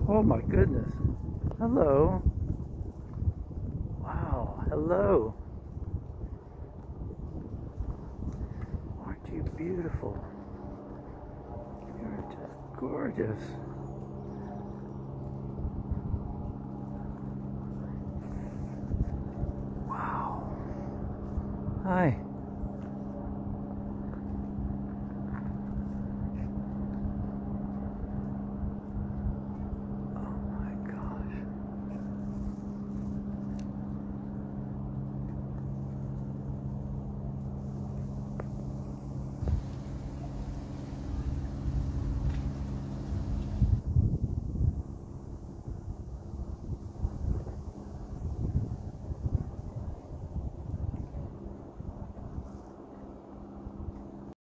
Oh my goodness. Hello. Wow, hello. Aren't you beautiful? You're just gorgeous.